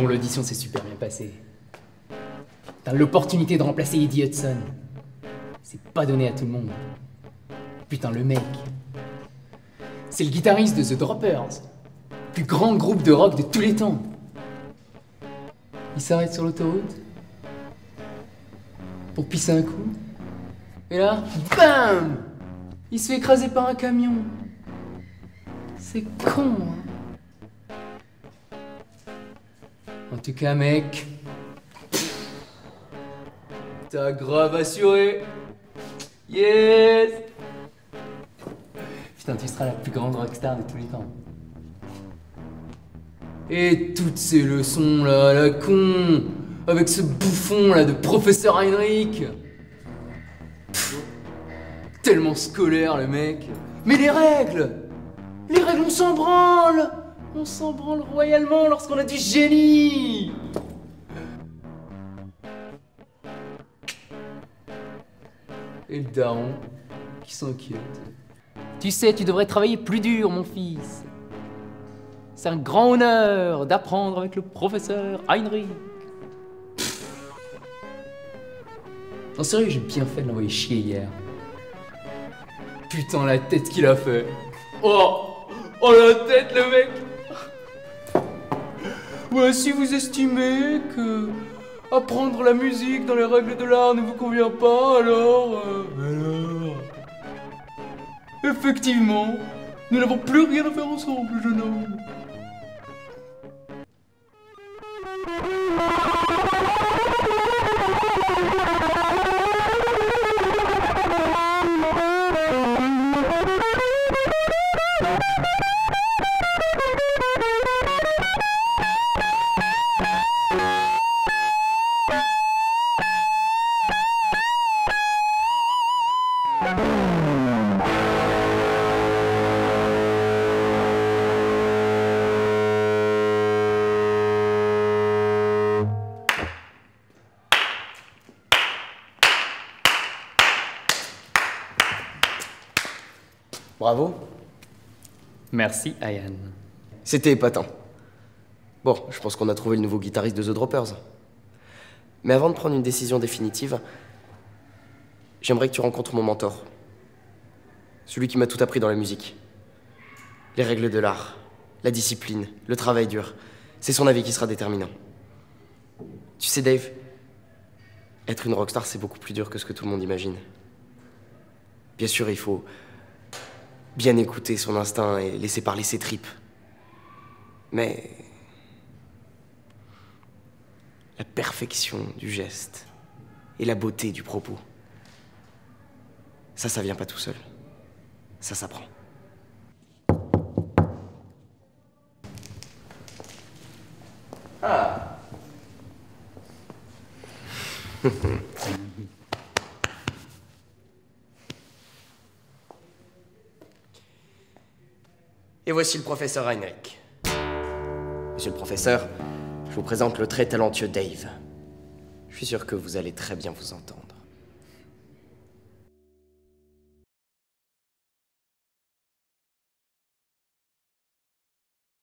bon, l'audition s'est super bien passée. T'as l'opportunité de remplacer Eddie Hudson. C'est pas donné à tout le monde. Putain, le mec, c'est le guitariste de The Droppers, plus grand groupe de rock de tous les temps. Il s'arrête sur l'autoroute pour pisser un coup. Et là, BAM! Il se fait écraser par un camion. C'est con, hein. En tout cas, mec, t'as grave assuré. Yes! Putain, tu seras la plus grande rockstar de tous les temps. Et toutes ces leçons là, à la con, avec ce bouffon là de professeur Heinrich. Tellement scolaire le mec. Mais les règles, on s'en branle. On s'en branle royalement lorsqu'on a du génie. Et le daron qui s'inquiète. Tu sais, tu devrais travailler plus dur, mon fils. C'est un grand honneur d'apprendre avec le professeur Heinrich. En sérieux, j'ai bien fait de l'envoyer chier hier. Putain, la tête qu'il a fait. Oh la tête, le mec. Ouais, si vous estimez que apprendre la musique dans les règles de l'art ne vous convient pas, alors... Effectivement, nous n'avons plus rien à faire ensemble, jeune homme. Bravo. Merci, Ayan. C'était épatant. Bon, je pense qu'on a trouvé le nouveau guitariste de The Droppers. Mais avant de prendre une décision définitive, j'aimerais que tu rencontres mon mentor. Celui qui m'a tout appris dans la musique. Les règles de l'art, la discipline, le travail dur. C'est son avis qui sera déterminant. Tu sais, Dave, être une rockstar, c'est beaucoup plus dur que ce que tout le monde imagine. Bien sûr, il faut bien écouter son instinct et laisser parler ses tripes. Mais la perfection du geste et la beauté du propos, ça vient pas tout seul. Ça s'apprend. Ah. Et voici le professeur Heinrich. Monsieur le professeur, je vous présente le très talentueux Dave. Je suis sûr que vous allez très bien vous entendre.